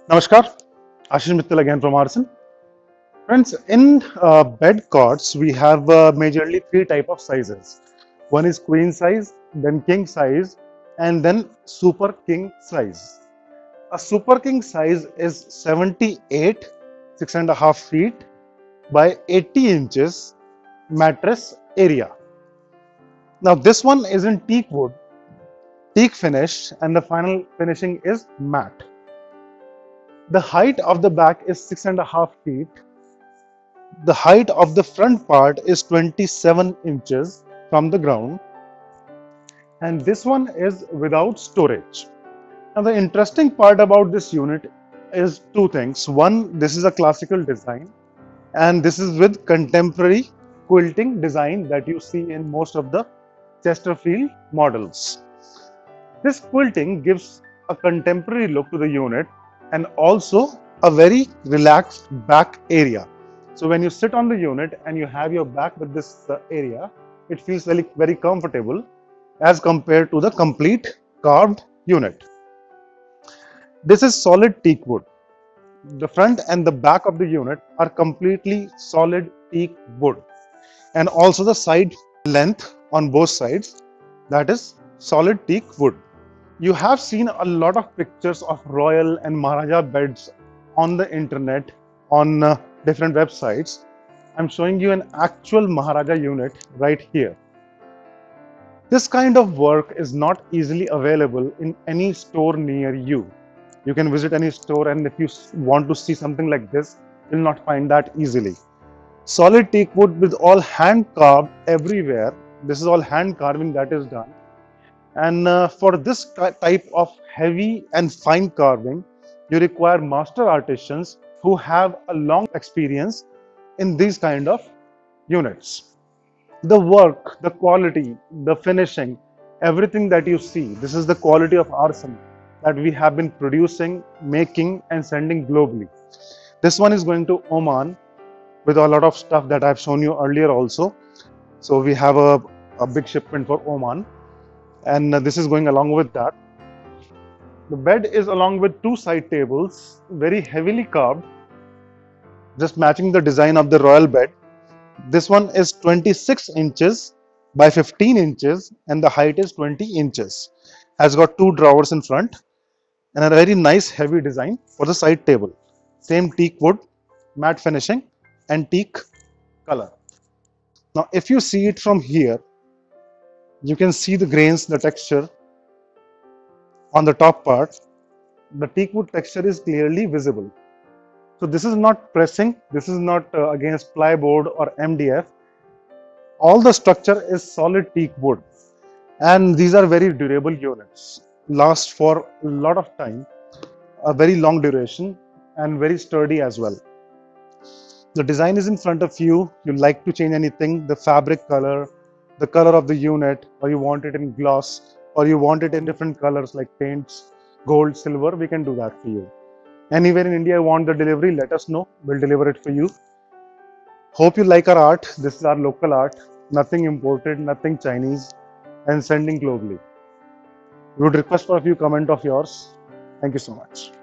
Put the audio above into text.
Namaskar, Ashish Mittal again from Arson. Friends, in bed cots, we have majorly three type of sizes. One is queen size, then king size, and then super king size. A super king size is 78, 6.5 feet by 80 inches mattress area. Now this one is in teak wood, teak finish, and the final finishing is matte. The height of the back is 6.5 feet. The height of the front part is 27 inches from the ground, and this one is without storage. Now the interesting part about this unit is two things. One, this is a classical design, and this is with contemporary quilting design that you see in most of the Chesterfield models. This quilting gives a contemporary look to the unit and also a very relaxed back area. So when you sit on the unit and you have your back with this area, it feels very, very comfortable as compared to the complete carved unit. This is solid teak wood. The front and the back of the unit are completely solid teak wood, and also the side length on both sides, that is solid teak wood. You have seen a lot of pictures of royal and Maharaja beds on the internet, on different websites. I'm showing you an actual Maharaja unit right here. This kind of work is not easily available in any store near you. You can visit any store, and if you want to see something like this, you'll not find that easily. Solid teak wood with all hand carved everywhere. This is all hand carving that is done. And for this type of heavy and fine carving, you require master artisans who have a long experience in these kind of units. The work, the quality, the finishing, everything that you see, this is the quality of Arson that we have been producing, making, and sending globally. This one is going to Oman with a lot of stuff that I've shown you earlier also. So we have a big shipment for Oman, and this is going along with that. The bed is along with two side tables, very heavily carved, just matching the design of the royal bed. This one is 26 inches by 15 inches, and the height is 20 inches. Has got two drawers in front and a very nice heavy design for the side table. Same teak wood, matte finishing, and teak color. Now if you see it from here, you can see the grains, the texture on the top part. The teak wood texture is clearly visible. So this is not pressing, this is not against plyboard or MDF. All the structure is solid teak wood, and these are very durable units, last for a lot of time, a very long duration, and very sturdy as well. The design is in front of you. You like to change anything, the fabric color, the color of the unit, or you want it in gloss, or you want it in different colors like paints, gold, silver, we can do that for you. Anywhere in India you want the delivery, let us know, we'll deliver it for you. Hope you like our art. This is our local art, nothing imported, nothing Chinese, and sending globally. We would request for a few comments of yours. Thank you so much.